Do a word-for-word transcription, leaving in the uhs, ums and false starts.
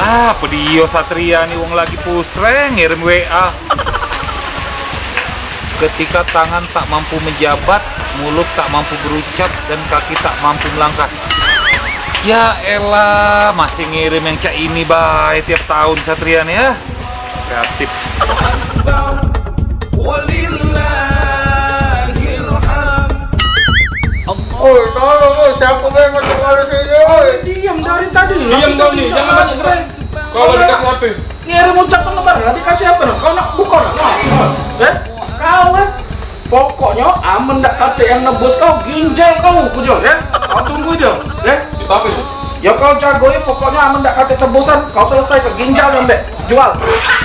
Ah, pedio Satria nih wong lagi pusreng ngirim W A. Ketika tangan tak mampu menjabat, mulut tak mampu berucap, dan kaki tak mampu melangkah. Ya elah, masih ngirim yang cak ini baik tiap tahun Satria nih ya. Kreatif. Oh, tolong, oh, siapa yang masuk ke sini, oi? Diam dari tadi. Diam kau nih, jangan banyak gerak. Kalau dikasih H P, ngirim ucapan lebaran, dikasih apa? Kau nak buka nak? Eh, kau eh. Pokoknya aman dak kata yang nebus kau ginjal kau pujol ya. Kau tunggu dia, ya. kita apa itu? Ya kau jago ya, pokoknya aman dak kata tebusan, kau selesai ke ginjal yang dek jual.